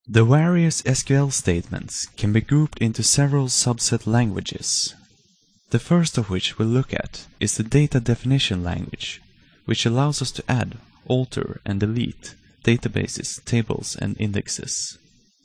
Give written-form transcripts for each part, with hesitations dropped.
The various SQL statements can be grouped into several subset languages. The first of which we'll look at is the data definition language, which allows us to add, alter, and delete databases, tables, and indexes.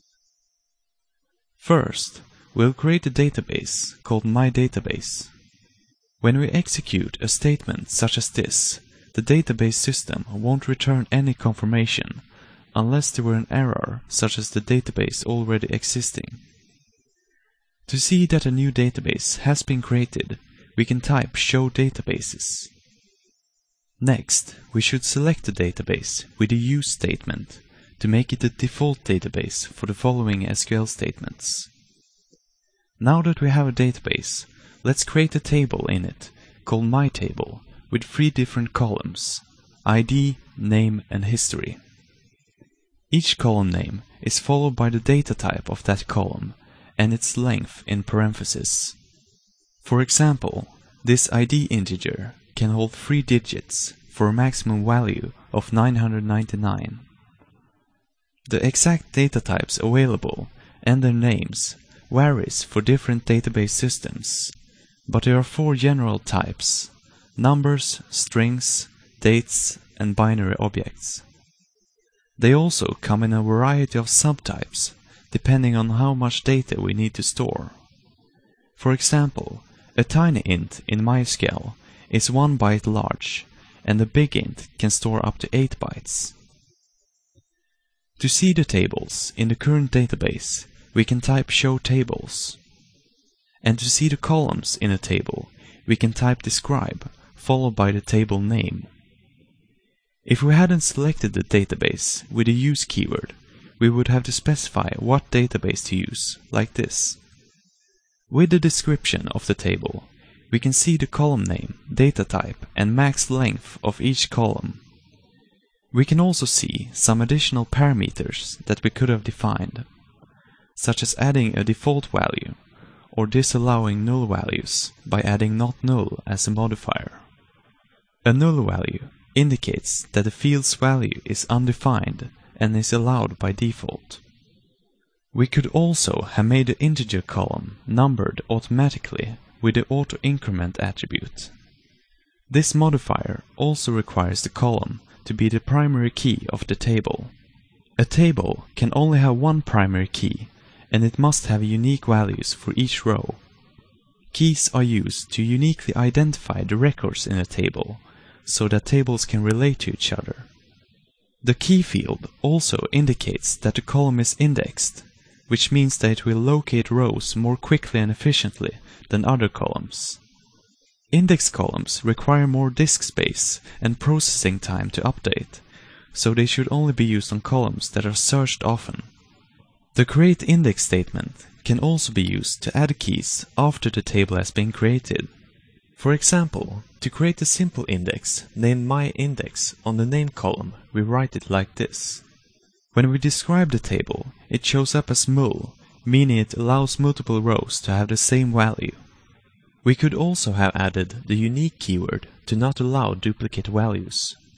First, we'll create a database called myDatabase. When we execute a statement such as this, the database system won't return any confirmation unless there were an error such as the database already existing. To see that a new database has been created, we can type show databases. Next, we should select the database with the use statement to make it the default database for the following SQL statements. Now that we have a database, let's create a table in it called myTable with 3 different columns: ID, name, and history. Each column name is followed by the data type of that column and its length in parentheses. For example, this ID integer can hold 3 digits for a maximum value of 999. The exact data types available and their names varies for different database systems, but there are 4 general types: numbers, strings, dates, and binary objects. They also come in a variety of subtypes, depending on how much data we need to store. For example, a tiny int in MySQL is 1 byte large, and a big int can store up to 8 bytes. To see the tables in the current database, we can type show tables. And to see the columns in a table, we can type describe, followed by the table name. If we hadn't selected the database with the use keyword, we would have to specify what database to use, like this. With the description of the table, we can see the column name, data type, and max length of each column. We can also see some additional parameters that we could have defined, such as adding a default value, or disallowing null values by adding not null as a modifier. A null value indicates that the field's value is undefined and is allowed by default. We could also have made the integer column numbered automatically with the auto-increment attribute. This modifier also requires the column to be the primary key of the table. A table can only have one primary key, and it must have unique values for each row. Keys are used to uniquely identify the records in a table, so that tables can relate to each other. The key field also indicates that the column is indexed, which means that it will locate rows more quickly and efficiently than other columns. Index columns require more disk space and processing time to update, so they should only be used on columns that are searched often. The create index statement can also be used to add keys after the table has been created. For example, to create a simple index named myIndex on the name column, we write it like this. When we describe the table, it shows up as mul, meaning it allows multiple rows to have the same value. We could also have added the unique keyword to not allow duplicate values.